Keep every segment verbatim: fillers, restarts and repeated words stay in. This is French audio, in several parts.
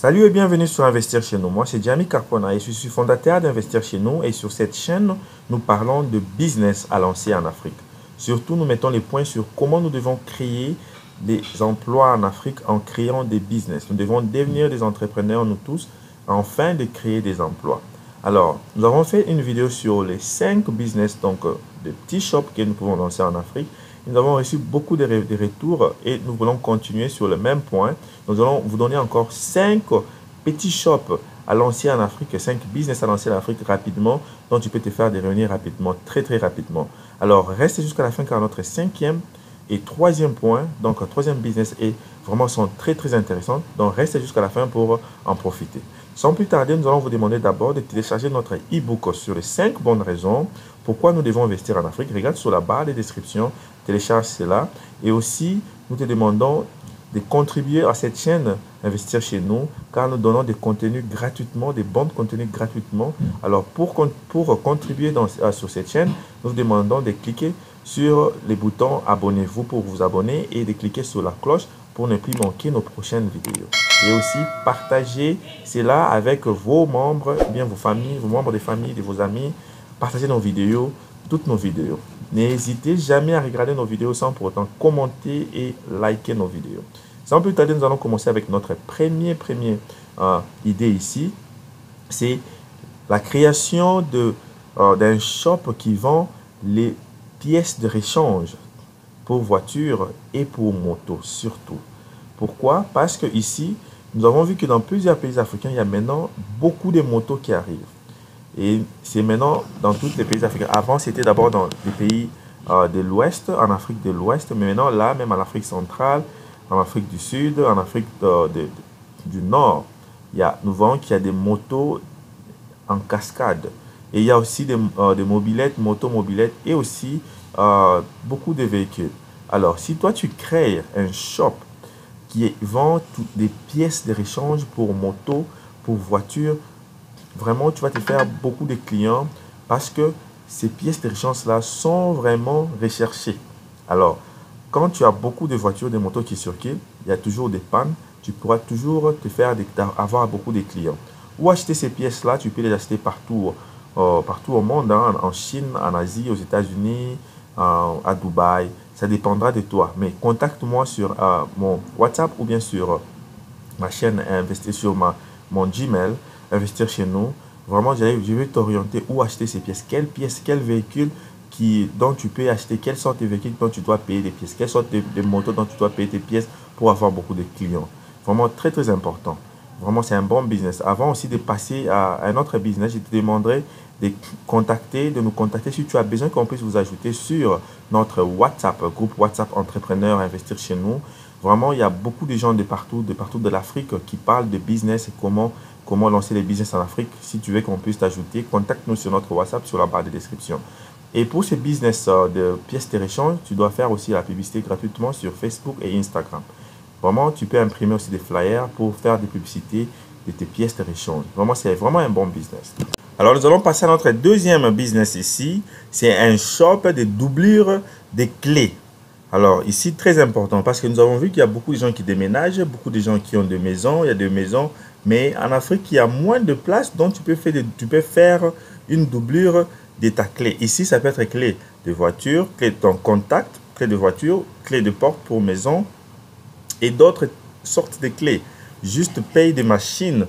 Salut et bienvenue sur Investir chez nous. Moi, c'est Jamie Carpona et je suis fondateur d'Investir chez nous. Et sur cette chaîne, nous parlons de business à lancer en Afrique. Surtout, nous mettons les points sur comment nous devons créer des emplois en Afrique en créant des business. Nous devons devenir des entrepreneurs, nous tous, afin de créer des emplois. Alors, nous avons fait une vidéo sur les cinq business, donc des petits shops que nous pouvons lancer en Afrique. Nous avons reçu beaucoup de, de retours et nous voulons continuer sur le même point. Nous allons vous donner encore cinq petits shops à lancer en Afrique, cinq business à lancer en Afrique rapidement, dont tu peux te faire des revenus rapidement, très très rapidement. Alors, reste jusqu'à la fin car notre cinquième et troisième point, donc troisième business est vraiment sont très très intéressants. Donc, reste jusqu'à la fin pour en profiter. Sans plus tarder, nous allons vous demander d'abord de télécharger notre e-book sur les cinq bonnes raisons pourquoi nous devons investir en Afrique. Regarde sur la barre de description, télécharge cela. Et aussi, nous te demandons de contribuer à cette chaîne Investir chez nous, car nous donnons des contenus gratuitement, des bons contenus gratuitement. Alors, pour, pour contribuer dans, sur cette chaîne, nous vous demandons de cliquer sur les boutons abonnez-vous pour vous abonner et de cliquer sur la cloche pour ne plus manquer nos prochaines vidéos. Et aussi, partagez cela avec vos membres, bien vos familles, vos membres de famille, de vos amis. Partagez nos vidéos, toutes nos vidéos. N'hésitez jamais à regarder nos vidéos sans pour autant commenter et liker nos vidéos. Sans plus tarder, nous allons commencer avec notre première première euh, idée ici. C'est la création de, euh, d'un shop qui vend les pièces de rechange pour voitures et pour motos surtout. Pourquoi? Parce que ici, nous avons vu que dans plusieurs pays africains, il y a maintenant beaucoup de motos qui arrivent. Et c'est maintenant dans tous les pays africains. Avant, c'était d'abord dans les pays euh, de l'Ouest, en Afrique de l'Ouest. Mais maintenant, là, même en Afrique centrale, en Afrique du Sud, en Afrique de, de, de, du Nord, il y a, nous voyons qu'il y a des motos en cascade. Et il y a aussi des, euh, des mobilettes, moto-mobilettes et aussi euh, beaucoup de véhicules. Alors, si toi, tu crées un shop qui vend toutes des pièces de rechange pour moto, pour voiture, vraiment, tu vas te faire beaucoup de clients parce que ces pièces de rechange-là sont vraiment recherchées. Alors, quand tu as beaucoup de voitures, de motos qui circulent, il y a toujours des pannes, tu pourras toujours te faire des, avoir beaucoup de clients. Ou acheter ces pièces-là, tu peux les acheter partout, euh, partout au monde, hein, en Chine, en Asie, aux États-Unis, euh, à Dubaï. Ça dépendra de toi. Mais contacte-moi sur euh, mon WhatsApp ou bien sur euh, ma chaîne, investir sur ma, mon Gmail, Investir chez nous. Vraiment, je vais t'orienter où acheter ces pièces. Quelles pièces, quel véhicule qui, dont tu peux acheter, quelle sorte de véhicule dont tu dois payer des pièces, quelle sorte de, de moto dont tu dois payer tes pièces pour avoir beaucoup de clients. Vraiment très très important. Vraiment, c'est un bon business. Avant aussi de passer à un autre business, je te demanderai de contacter, de nous contacter si tu as besoin qu'on puisse vous ajouter sur notre WhatsApp, groupe WhatsApp Entrepreneurs Investir chez nous. Vraiment, il y a beaucoup de gens de partout, de partout de l'Afrique qui parlent de business et comment Comment lancer les business en Afrique. Si tu veux qu'on puisse t'ajouter, contacte-nous sur notre WhatsApp sur la barre de description. Et pour ce business de pièces de rechange, tu dois faire aussi la publicité gratuitement sur Facebook et Instagram. Vraiment, tu peux imprimer aussi des flyers pour faire des publicités de tes pièces de rechange. Vraiment, c'est vraiment un bon business. Alors, nous allons passer à notre deuxième business ici. C'est un shop de doublure de clés. Alors, ici, très important parce que nous avons vu qu'il y a beaucoup de gens qui déménagent, beaucoup de gens qui ont des maisons, il y a des maisons. Mais en Afrique, il y a moins de place, donc tu peux faire, de, tu peux faire une doublure de ta clé. Ici, ça peut être clé de voiture, clé de ton contact, clé de voiture, clé de porte pour maison et d'autres sortes de clés. Juste paye des machines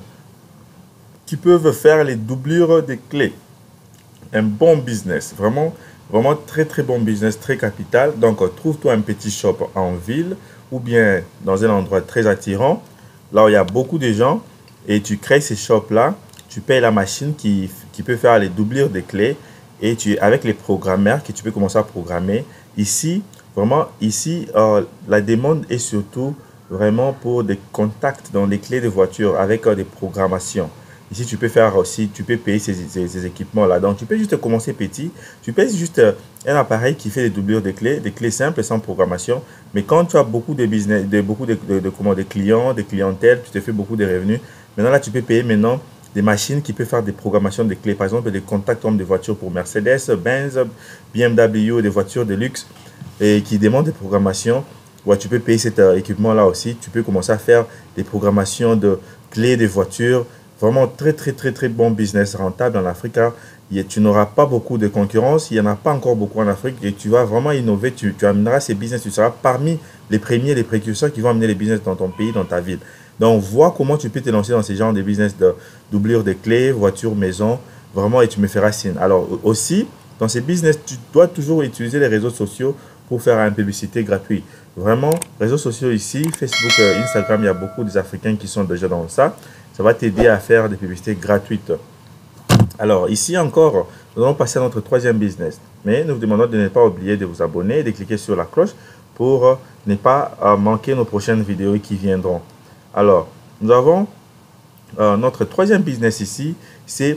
qui peuvent faire les doublures de clés. Un bon business, vraiment, vraiment très très bon business, très capital. Donc, trouve-toi un petit shop en ville ou bien dans un endroit très attirant, là où il y a beaucoup de gens. Et tu crées ces shops-là, tu payes la machine qui, qui peut faire les doublures des clés et tu, avec les programmeurs que tu peux commencer à programmer. Ici, vraiment, ici, euh, la demande est surtout vraiment pour des contacts dans les clés de voiture avec euh, des programmations. Ici, tu peux faire aussi, tu peux payer ces, ces, ces équipements-là. Donc, tu peux juste commencer petit. Tu payes juste euh, un appareil qui fait les doublures des clés, des clés simples sans programmation. Mais quand tu as beaucoup de business, de, beaucoup de, de, de, de, de clients, de clientèle, tu te fais beaucoup de revenus. Maintenant, là, tu peux payer maintenant des machines qui peuvent faire des programmations de clés. Par exemple, des contacts hommes de voitures pour Mercedes, Benz, B M W, des voitures de luxe et qui demandent des programmations. Ouais, tu peux payer cet euh, équipement-là aussi. Tu peux commencer à faire des programmations de, clés de voitures. Vraiment très, très, très, très bon business rentable en Afrique. Hein. Et tu n'auras pas beaucoup de concurrence. Il n'y en a pas encore beaucoup en Afrique. Et tu vas vraiment innover. Tu, tu amèneras ces business. Tu seras parmi les premiers, les précurseurs qui vont amener les business dans ton pays, dans ta ville. Donc, vois comment tu peux te lancer dans ces genres de business de doublure de clés, voitures, maison. Vraiment, et tu me feras signe. Alors, aussi, dans ces business, tu dois toujours utiliser les réseaux sociaux pour faire une publicité gratuite. Vraiment, réseaux sociaux ici, Facebook, euh, Instagram, il y a beaucoup des Africains qui sont déjà dans ça. Ça va t'aider à faire des publicités gratuites. Alors, ici encore, nous allons passer à notre troisième business. Mais nous vous demandons de ne pas oublier de vous abonner et de cliquer sur la cloche pour euh, ne pas euh, manquer nos prochaines vidéos qui viendront. Alors, nous avons euh, notre troisième business ici, c'est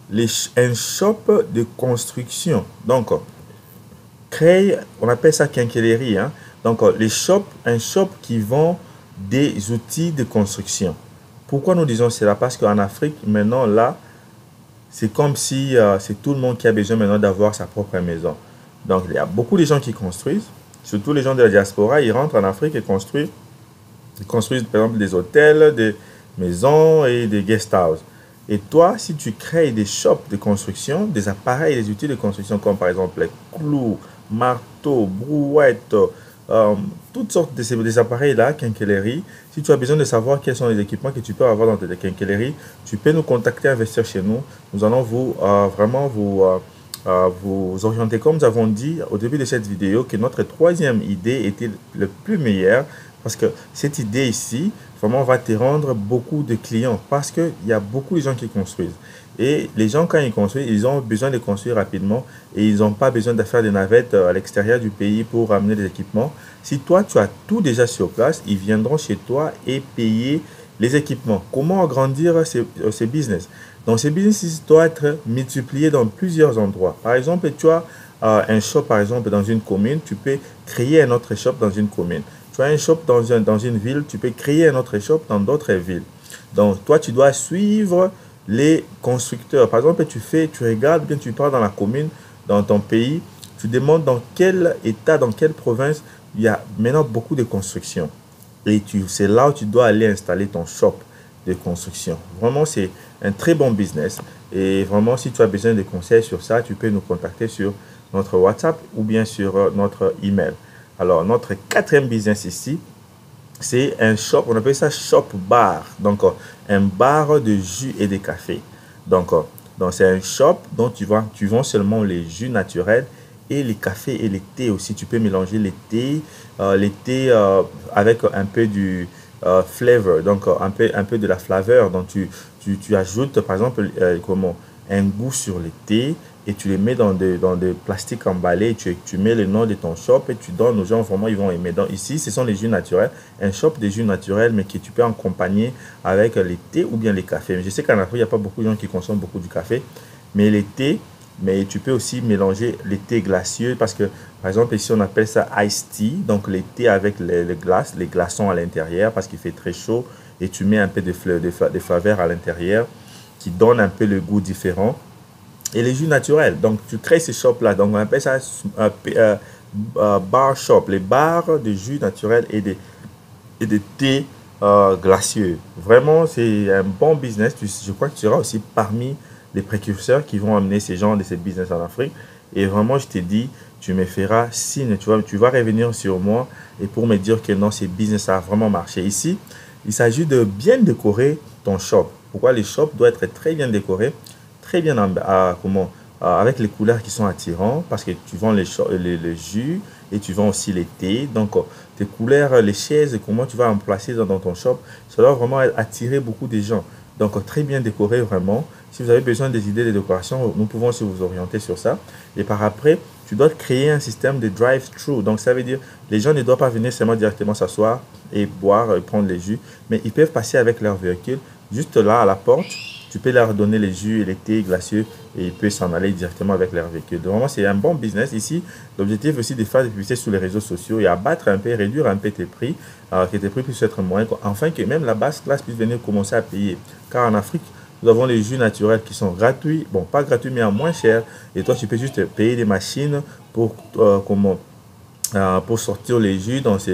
un shop de construction. Donc, créer, on appelle ça quincaillerie. Hein? Donc, les shops, un shop qui vend des outils de construction. Pourquoi nous disons cela? Parce qu'en Afrique, maintenant, là, c'est comme si euh, c'est tout le monde qui a besoin maintenant d'avoir sa propre maison. Donc, il y a beaucoup de gens qui construisent, surtout les gens de la diaspora, ils rentrent en Afrique et construisent. Ils construisent, par exemple, des hôtels, des maisons et des guest houses. Et toi, si tu crées des shops de construction, des appareils, des outils de construction, comme par exemple les clous, marteaux, brouettes, euh, toutes sortes de ces des appareils-là, quincaillerie. Si tu as besoin de savoir quels sont les équipements que tu peux avoir dans tes quincailleries, tu peux nous contacter, investir chez nous. Nous allons vous euh, vraiment vous, euh, euh, vous orienter. Comme nous avons dit au début de cette vidéo, que notre troisième idée était le plus meilleur, parce que cette idée ici, vraiment, va te rendre beaucoup de clients, parce qu'il y a beaucoup de gens qui construisent. Et les gens, quand ils construisent, ils ont besoin de construire rapidement et ils n'ont pas besoin de faire des navettes à l'extérieur du pays pour amener des équipements. Si toi, tu as tout déjà sur place, ils viendront chez toi et payer les équipements. Comment agrandir ces, ces business? Donc, ces business doivent être multipliés dans plusieurs endroits. Par exemple, tu as euh, un shop, par exemple, dans une commune, tu peux créer un autre shop dans une commune. Tu as un shop dans, un, dans une ville, tu peux créer un autre shop dans d'autres villes. Donc, toi, tu dois suivre les constructeurs. Par exemple, tu fais, tu regardes, bien tu pars dans la commune, dans ton pays, tu demandes dans quel état, dans quelle province, il y a maintenant beaucoup de construction. Et c'est là où tu dois aller installer ton shop de construction. Vraiment, c'est un très bon business. Et vraiment, si tu as besoin de conseils sur ça, tu peux nous contacter sur notre WhatsApp ou bien sur notre email. Alors, notre quatrième business ici, c'est un shop, on appelle ça shop bar. Donc, un bar de jus et de café. Donc, donc c'est un shop dont tu vends, tu vends seulement les jus naturels et les cafés et les thés aussi. Tu peux mélanger les thés, euh, les thés euh, avec un peu du euh, flavor, donc un peu, un peu de la flaveur. Donc, tu, tu, tu ajoutes, par exemple, euh, comment, un goût sur les thés et tu les mets dans des dans de plastiques emballés. Tu, tu mets le nom de ton shop et tu donnes aux gens, vraiment, ils vont aimer. Donc, ici, ce sont les jus naturels. Un shop de jus naturels, mais que tu peux accompagner avec les thés ou bien les cafés. Je sais qu'en Afrique, il n'y a pas beaucoup de gens qui consomment beaucoup du café, mais les thés, mais tu peux aussi mélanger les thés glacieux parce que, par exemple, ici, on appelle ça iced tea. Donc, les thés avec les, les glaces, les glaçons à l'intérieur parce qu'il fait très chaud et tu mets un peu de, fleurs, de, de faveur à l'intérieur qui donne un peu le goût différent. Et les jus naturels, donc tu crées ces shops-là, donc on appelle ça euh, euh, euh, bar shop, les bars de jus naturels et de, et de thé euh, glacieux. Vraiment, c'est un bon business. Tu, je crois que tu seras aussi parmi les précurseurs qui vont amener ces gens de ces business en Afrique. Et vraiment, je t'ai dit, tu me feras signe, tu vas, tu vas revenir sur moi et pour me dire que non, ces business ça a vraiment marché. Ici, il s'agit de bien décorer ton shop. Pourquoi les shops doivent être très bien décorés? Très bien à, comment, à, avec les couleurs qui sont attirantes parce que tu vends les, les, les jus et tu vends aussi les thés. Donc, tes couleurs, les chaises, comment tu vas en placer dans, dans ton shop, ça doit vraiment attirer beaucoup de gens. Donc, très bien décoré vraiment. Si vous avez besoin des idées de décoration, nous pouvons aussi vous orienter sur ça. Et par après, tu dois créer un système de drive-thru. Donc, ça veut dire les gens ne doivent pas venir seulement directement s'asseoir et boire et prendre les jus, mais ils peuvent passer avec leur véhicule juste là à la porte. Tu peux leur donner les jus et les thés glacieux et ils peuvent s'en aller directement avec leur véhicule. Donc, vraiment, c'est un bon business. Ici, l'objectif aussi de faire des publicités sur les réseaux sociaux et abattre un peu, réduire un peu tes prix, euh, que tes prix puissent être moindres, afin que même la basse classe puisse venir commencer à payer. Car en Afrique, nous avons les jus naturels qui sont gratuits, bon, pas gratuits, mais à moins cher. Et toi, tu peux juste payer des machines pour, euh, comment, euh, pour sortir les jus dans ces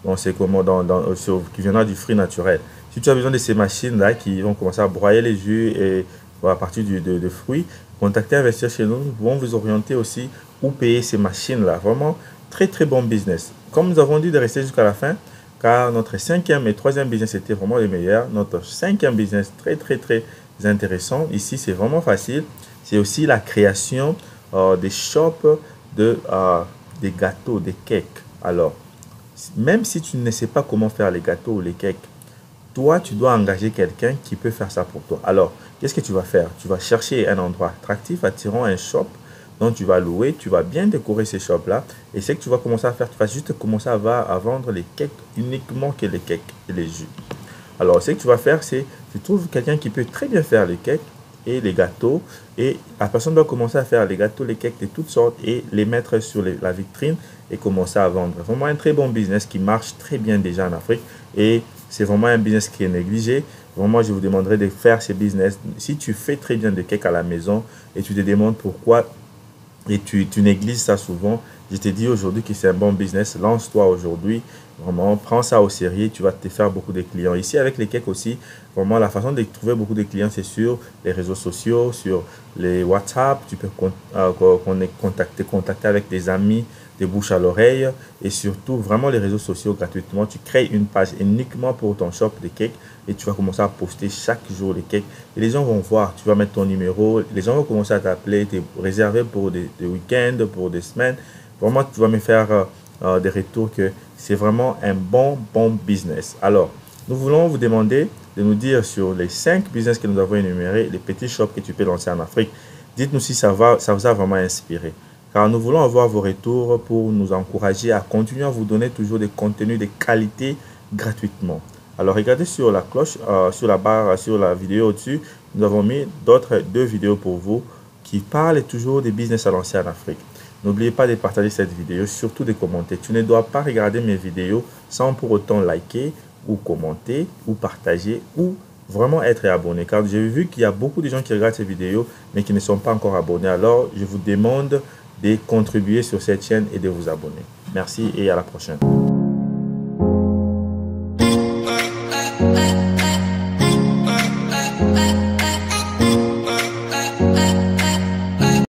Donc, c'est comment dans, dans, sur, qui viendra du fruit naturel. Si tu as besoin de ces machines-là qui vont commencer à broyer les jus et à partir du, de, de fruits, contactez Investir chez nous. Nous pouvons vous orienter aussi où payer ces machines-là. Vraiment, très très bon business. Comme nous avons dit de rester jusqu'à la fin, car notre cinquième et troisième business était vraiment les meilleurs. Notre cinquième business très très très intéressant. Ici, c'est vraiment facile. C'est aussi la création euh, des shops de, euh, des gâteaux, des cakes. Alors, même si tu ne sais pas comment faire les gâteaux ou les cakes, toi, tu dois engager quelqu'un qui peut faire ça pour toi. Alors, qu'est-ce que tu vas faire? Tu vas chercher un endroit attractif, attirant un shop dont tu vas louer. Tu vas bien décorer ces shops-là. Et ce que tu vas commencer à faire, tu vas juste commencer à, à vendre les cakes, uniquement que les cakes et les jus. Alors, ce que tu vas faire, c'est tu trouves quelqu'un qui peut très bien faire les cakes et les gâteaux. Et la personne doit commencer à faire les gâteaux, les cakes de toutes sortes et les mettre sur les, la vitrine et commencer à vendre. Vraiment un très bon business qui marche très bien déjà en Afrique. Et c'est vraiment un business qui est négligé. Vraiment, je vous demanderai de faire ce business. Si tu fais très bien des cakes à la maison et tu te demandes pourquoi et tu, tu négliges ça souvent, je te dis aujourd'hui que c'est un bon business. Lance-toi aujourd'hui. Vraiment, prends ça au sérieux. Tu vas te faire beaucoup de clients. Ici, avec les cakes aussi, vraiment, la façon de trouver beaucoup de clients, c'est sur les réseaux sociaux, sur les WhatsApp. Tu peux euh, contacter, contacter avec tes amis, des bouches à l'oreille et surtout, vraiment, les réseaux sociaux gratuitement. Tu crées une page uniquement pour ton shop de cakes et tu vas commencer à poster chaque jour les cakes. Et les gens vont voir, tu vas mettre ton numéro. Les gens vont commencer à t'appeler, te réserver pour des, des week-ends, pour des semaines. Vraiment, tu vas me faire euh, euh, des retours que c'est vraiment un bon, bon business. Alors, nous voulons vous demander de nous dire sur les cinq business que nous avons énumérés, les petits shops que tu peux lancer en Afrique. Dites-nous si ça, va, ça vous a vraiment inspiré. Car nous voulons avoir vos retours pour nous encourager à continuer à vous donner toujours des contenus de qualité gratuitement. Alors, regardez sur la cloche, euh, sur la barre, sur la vidéo au-dessus, nous avons mis d'autres deux vidéos pour vous qui parlent toujours des business à lancer en Afrique. N'oubliez pas de partager cette vidéo, surtout de commenter. Tu ne dois pas regarder mes vidéos sans pour autant liker ou commenter ou partager ou vraiment être abonné. Car j'ai vu qu'il y a beaucoup de gens qui regardent ces vidéos mais qui ne sont pas encore abonnés. Alors, je vous demande de contribuer sur cette chaîne et de vous abonner. Merci et à la prochaine.